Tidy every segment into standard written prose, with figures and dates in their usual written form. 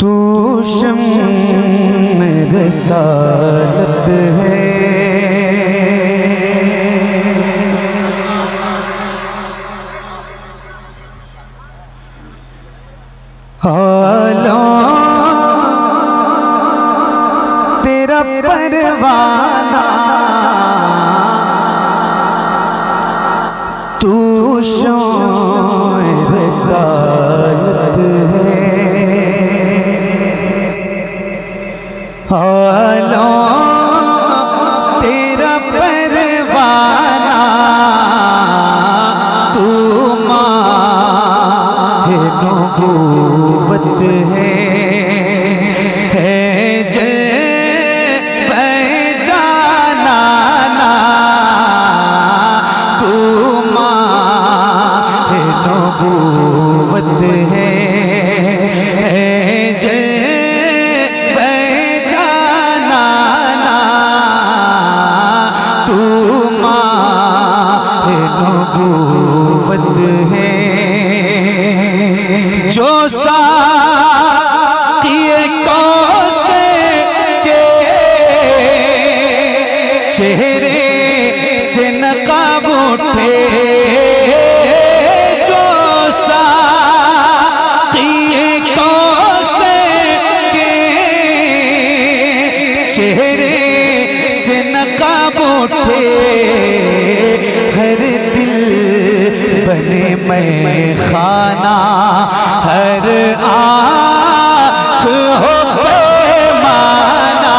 तू शम्म रिसालत है, आलम तेरा परवाना, तू शम्म रिसालत है, आलम तेरा परवाना, तू माहे नबूवत है जल पहचाना ना, तू माहे नबूवत है जल पहचाना ना, तू माहे नबूवत है। जो साक़िए कौसे के चेहरे से नकाब उठे, जो साक़िए कौसे के चेहरे से नकाब उठे, हर दिल बने मैं खाना, हर आँख हो पैमाना,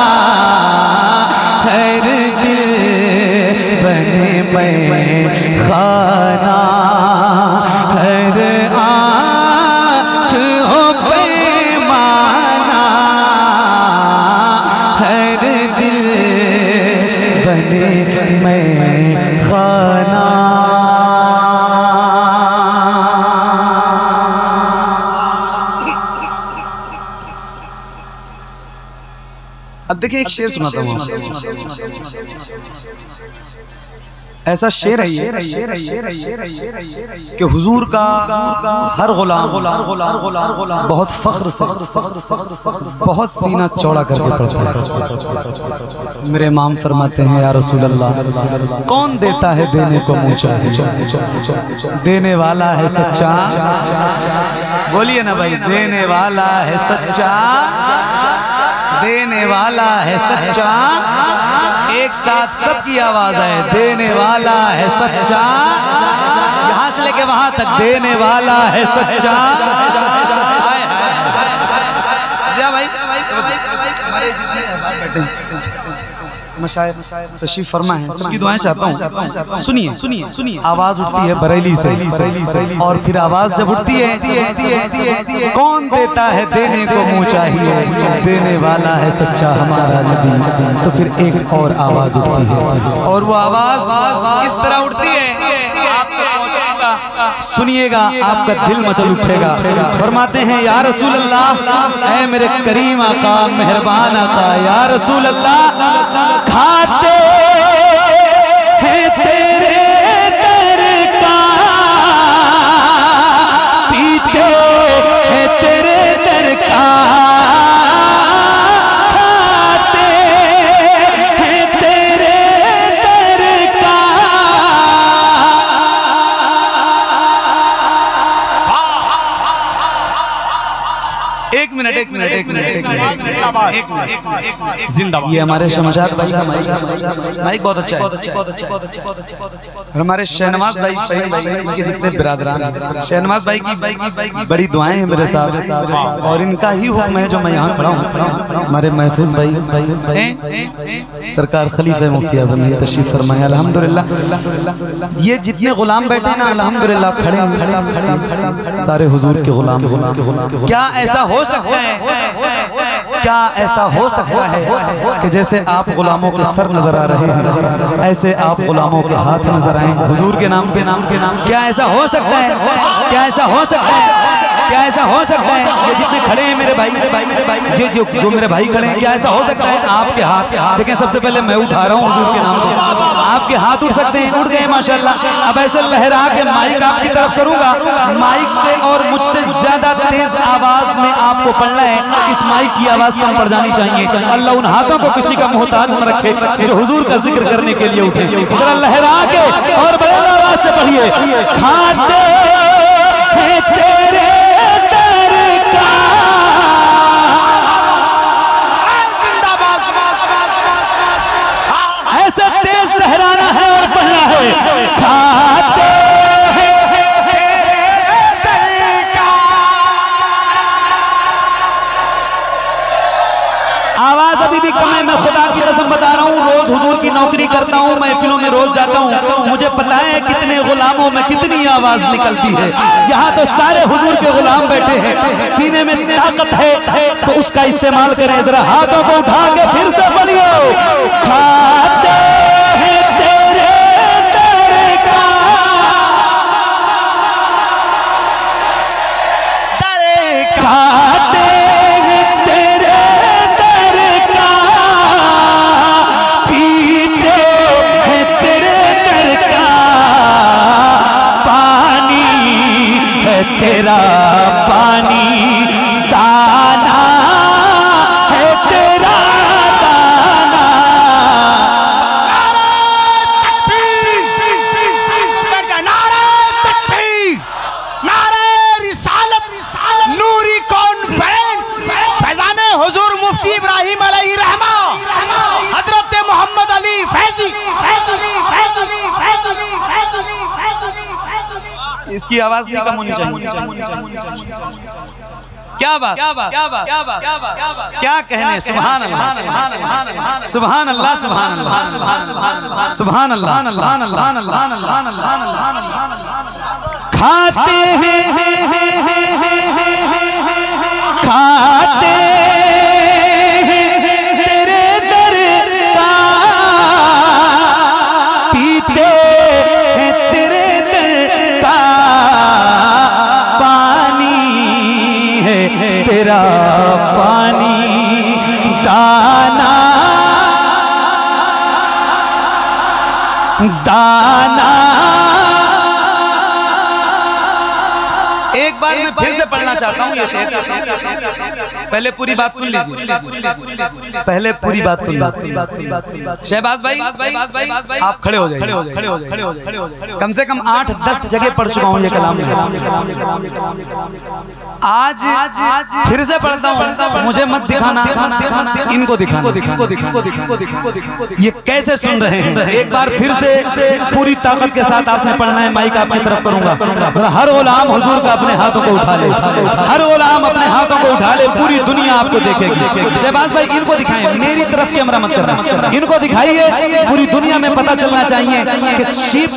हर दिल बने मैं खाना, हर आँख हो पैमाना, हर दिल बने मैं खाना। अब देखिए एक शेर सुनाता हूँ, ऐसा शेर है ये कि हुजूर का हर गुलाम बहुत फख्र से, बहुत सीना चौड़ा करके पढ़ता है। मेरे इमाम फरमाते हैं, या रसूल अल्लाह कौन देता है देने को मुँह चाहे, देने वाला है सच्चा, बोलिए ना भाई, देने वाला है सच्चा, देने वाला है सच्चा, एक साथ सबकी आवाज है, देने वाला है सच्चा, यहां से लेके वहां तक, देने वाला है सच्चा। मशाइख तशरीफ फरमा है, सबकी दुआएं चाहता हूँ। सुनिए सुनिए सुनिए, आवाज उठती है बरेली से, और फिर आवाज जब उठती है, कौन देता है देने को मुँह चाहिए, देने वाला है सच्चा हमारा नबी, तो फिर एक और आवाज उठती है, और वो आवाज इस तरह उठती है, आप तक पहुंचेगा, सुनिएगा, आपका दिल मचल उठेगा। फरमाते हैं, या रसूल अल्लाह, ऐ मेरे करीम आका, मेहरबान आका, या रसूल अल्लाह, खाते हैं तेरे दर का, पीते हैं तेरे दर का, खाते हैं तेरे दर का, एक मिनट जिंदाबाद। ये हमारे शमशाद भाई का माइक बहुत अच्छा है, हमारे शहनवाज भाई, फहीम भाई, इनके जितने बिरादरान हैं, शहनवाज भाई की बड़ी दुआएं हैं मेरे साथ, और इनका ही हुक्म है जो मैं यहाँ खड़ा हूँ। हमारे महफूज भाई सरकार खलीफा मुफ्ती आज़म है, तशरीफ फरमाए। अल्हम्दुलिल्लाह ये जितने गुलाम बैठे ना, अल्हम्दुलिल्लाह खड़े सारे हुजूर के गुलाम। क्या ऐसा हो सकता है, क्या ऐसा हो सकता है कि जैसे आप गुलामों के सर नजर आ रहे हैं, ऐसे आप गुलामों के हाथ नजर आए हुजूर के नाम पे? क्या ऐसा हो सकता है? क्या ऐसा हो सकता है? क्या ऐसा हो सकता है? ये जितने खड़े हैं मेरे भाई, ये जो मेरे भाई खड़े हैं, क्या ऐसा हो सकता है आपके हाथ देखें? सबसे पहले मैं उठा रहा हूँ हुजूर के नाम पे, आपके हाथ उठ सकते हैं, उठ गए माशाल्लाह। अब ऐसे लहरा के माइक आपकी तरफ करूंगा, माइक से और मुझसे ज्यादा तेज आवाज में आपको पढ़ना है। इस माइक की आवाज कम पड़ जानी चाहिए। अल्लाह उन हाथों को किसी का मोहताज न रखे जो हुजूर का जिक्र करने के लिए उठे। जरा लहरा के और बड़े आवाज से पढ़िए, खाते हैं तेरे दर का, ऐसे तेज लहराना है और पढ़ना है, खाते आवाज अभी भी कम है। मैं खुदा की कसम बता रहा हूँ, रोज हुजूर की नौकरी करता हूँ, महफिलों में रोज जाता हूँ, मुझे पता है कितने गुलामों में कितनी आवाज निकलती है। यहाँ तो सारे हुजूर के गुलाम बैठे हैं, सीने में ताकत है तो उसका इस्तेमाल करें। जरा हाथों को उठा के फिर से बोलिए, खाते हैं तेरे दर का, खाते तेरा पानी, दाना है तेरा दाना। नारे तकबीर, नारे रिसालत, नूरी कॉन्फ्रेंस, फैजाने हुजूर मुफ्ती इब्राहिम अलैहि रहमा, हजरत मोहम्मद अली फैजी। इसकी आवाज नहीं कम होनी चाहिए। क्या बात, क्या कहने। सुभान अल्लाह, सुभान अल्लाह, सुभान अल्लाह, सुभान अल्लाह। खाते हैं, खाते तेरे दर का, पीते तेरे दर का पानी है तेरा पानी, दाना दाना। एक बार मैं फिर से पढ़ना चाहता हूँ ये शेर। पहले पूरी बात सुन लीजिए, पहले पूरी बात सुन लीजिए। शहबाज भाई आप खड़े हो जाइए। कम से कम 8-10 जगह पढ़ चुका हूँ ये कलाम। आज फिर से पढ़ता हूँ, मुझे मत दिखाना, इनको दिखाना। ये कैसे सुन रहे हैं? एक बार फिर से पूरी ताकत के साथ आपने पढ़ना है। माइक आपकी तरफ करूंगा, हर गुलाम हुजूर का अपने हाथों को उठा ले, हर गुलाम अपने हाथों को उठा ले, पूरी दुनिया आपको देखेगी। शहबाज भाई इनको दिखाएं, मेरी तरफ कैमरा मत करना, इनको दिखाइए। पूरी दुनिया में पता चलना चाहिए कि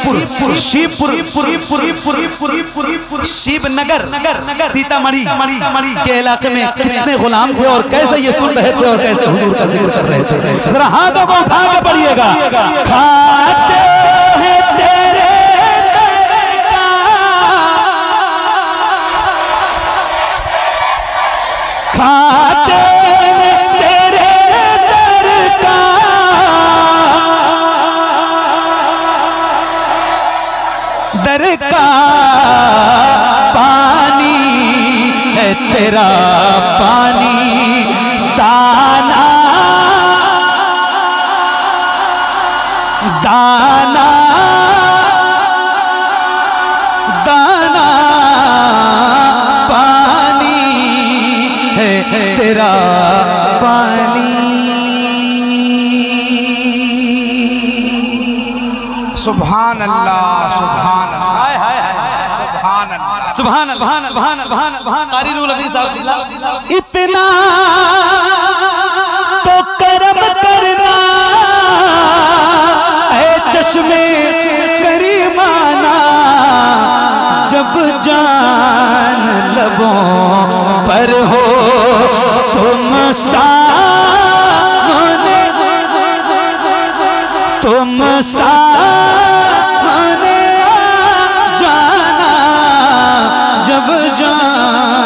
शिवनगर सीतामढ़ी के इलाके में कितने गुलाम थे और कैसे ये सुन रहे थे और कैसे हुजूर का जिक्र कर रहे थे। जरा हाथों को उठा के पढ़िएगा, खाते हैं तेरे दर का, खाते हैं तेरे दर का, दर का पानी है तेरा पानी, दाना दाना दाना पानी है तेरा पानी। सुभान अल्लाह, सुभान अल्लाह, सुभान अल्लाह। कारी रूल अभी साहब, इतना तो करम करना ऐ चश्मे करीमाना, जब जान लबों पर हो तुम सामने, तुम सामने आ जाना, जब जान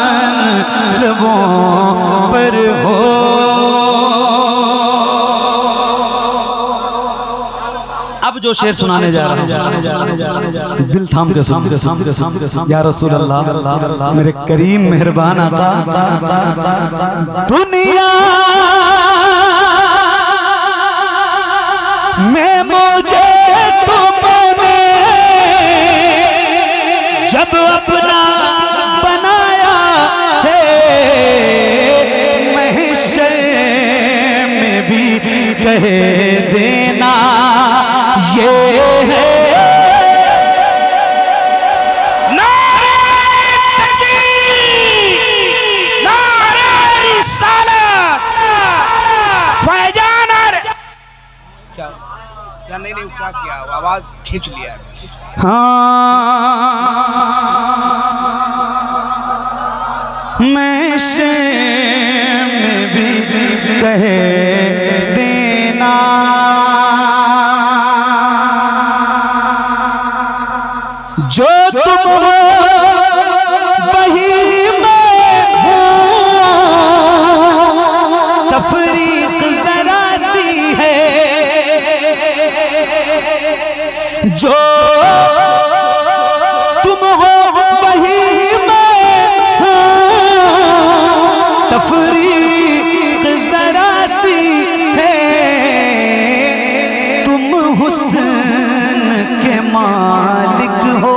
लबों पर हो। अब जो शेर सुनाने जा रहा हूं, दिल थाम के सुन। या रसूल अल्लाह, मेरे करीम मेहरबान आका, दुनिया में मुझे तुमने जब अपना बनाया है, महशर में भी कह देना ये है। नारे तकबीर, नारे रिसालत, फैजान। क्या नहीं क्या किया, आवाज खींच लिया। हाँ, महशर में भी कह देना जो तुम हो वही मैं हूँ, तफरीक जरा सी है। जो तुम हो वही मैं हूँ, तफरीक जरा सी है। तुम हुस्न के मालिक हो,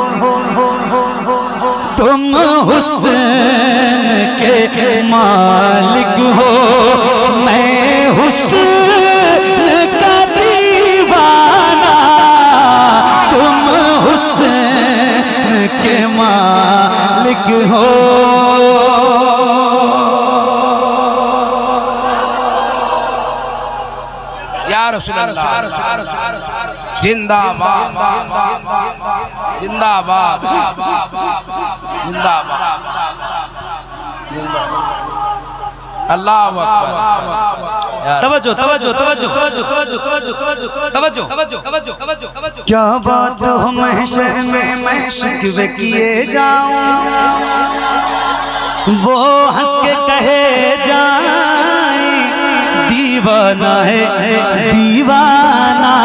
तुम हुस्न के मालिक हो। मैं हुस्न का दीवाना, तुम हुस्न के मालिक हो। या रसूल अल्लाह, जिंदाबाद जिंदाबाद जिंदाबाद, अल्लाहु अकबर। तवज्जो तवज्जो तवज्जो तवज्जो तवज्जो तवज्जो। क्या बात हो महशर में मैं शिकवे किए जाऊं, वो हंस के कहे जाए दीवाना है दीवाना।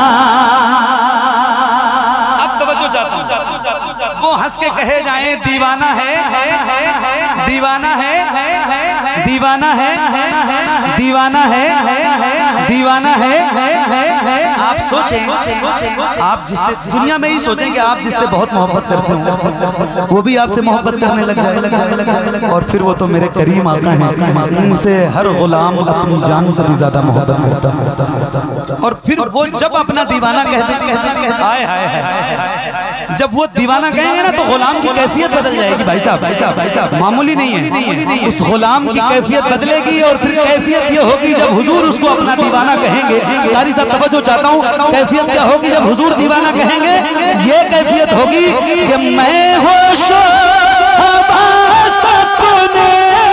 अब तवज्जो चाहता हूं, वो हंस के कहे जाए दीवाना है दीवाना है दीवाना है दीवाना है दीवाना है। आप सोचें, आप जिससे दुनिया में ही सोचें कि आप जिससे बहुत मोहब्बत करते हो, वो भी आपसे मोहब्बत करने लग जाए। और फिर वो तो मेरे करीम आका हैं, उनसे हर गुलाम अपनी जान से भी ज्यादा मोहब्बत करता है। और फिर वो जब अपना दीवाना कहते, आए हाय, जब वो दीवाना कहेंगे ना तो गुलाम की कैफियत बदल जाएगी। भाई साहब मामूली नहीं है, उस गुलाम की कैफियत बदलेगी। और फिर कैफियत ये होगी जब हुजूर उसको अपना दीवाना कहेंगे। कारी साहब तवज्जो चाहता हूँ, कैफियत क्या होगी जब हुजूर दीवाना कहेंगे? ये कैफियत होगी कि मैं होशो हवास अपने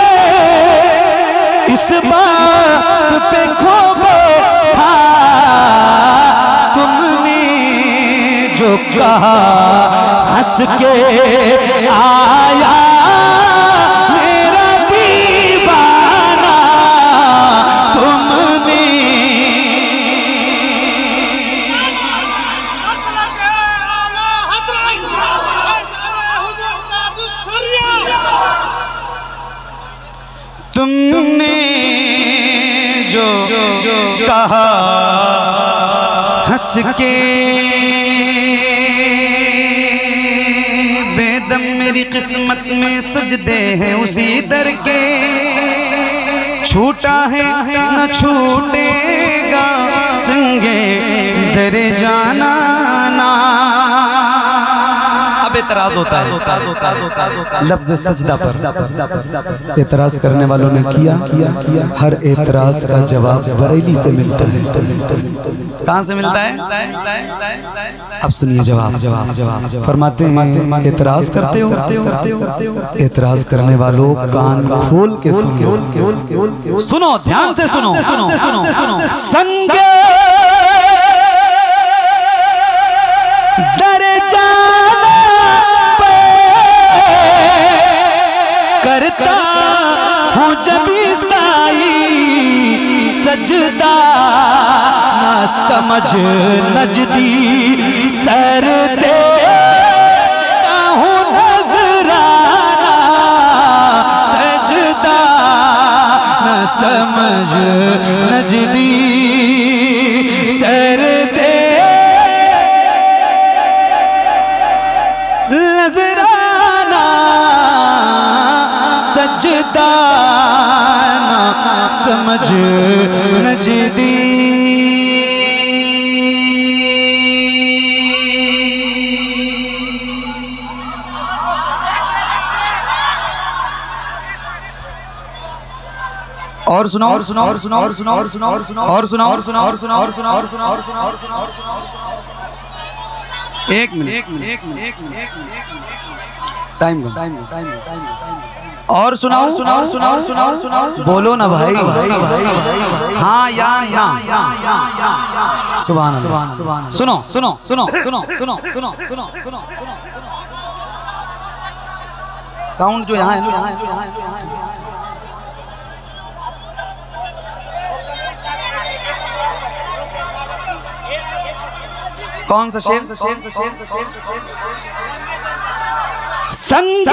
इस बात पे खो बैठा, तुमने जो कहा हंस के आया मेरा दीवाना, तुमने तुमने जो कहा हंस के बेदम मेरी किस्मत में सजदे हैं उसी दर के, छूटा है न छूटेगा संगे दरे जाना ना। अब एतराज होता है लफ्ज सजदा पर, एतराज करने वालों ने किया, हर एतराज का जवाब बरेली से मिलता है। कहाँ से मिलता है? अब सुनिए जवाब। फरमाते हैं एतराज करते हो, एतराज करने वालों कान खोल के सुनो, ध्यान से सुनो। संगे दर जाना करता हूँ जब साई सजदा ना समझ नजदी सर देता हूँ नजराना सजदा ना समझ नजदी सर दे नजराना सजदा ना समझ नजदी। और सुनाओ और सुनाओ और सुनाओ और सुनाओ और सुनाओ और सुनाओ और सुनाओ और सुनाओ और सुनाओ और सुनाओ और सुनाओ और सुनाओ और सुनाओ और सुनाओ। एक मिनट टाइम और सुनाओ सुनाओ सुनाओ सुनाओ सुनाओ बोलो ना भाई हाँ या ना सुभान अल्लाह सुनो सुनो सुनो सुनो सुनो सुनो सुनो सुनो साउंड जो यहाँ है कौन सा शेर संग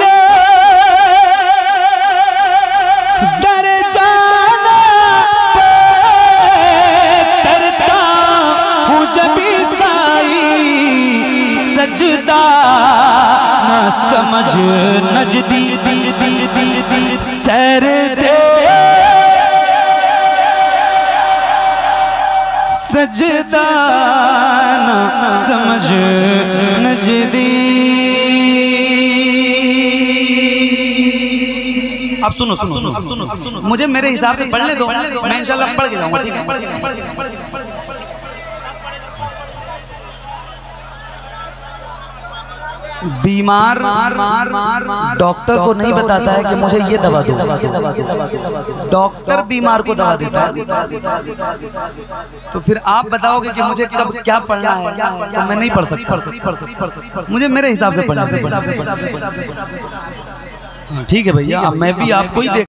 दर जाना करता हूँ जब साई सजदा ना समझ नजदी सर दे सजदा ना समझ नजदी। अब सुनो सुनो सुनो सुनो मुझे मेरे हिसाब से पढ़ने दो मैं इंशाल्लाह पढ़ के जाऊंगा ठीक है। बीमार डॉक्टर को नहीं बताता है कि मुझे ये दवा दो, डॉक्टर बीमार को दवा देता है। तो फिर आप बताओगे कि मुझे कब क्या पढ़ना है तो मैं नहीं पढ़ सकता, मुझे मेरे हिसाब से पढ़ना है। ठीक है भैया, मैं भी आपको ही देख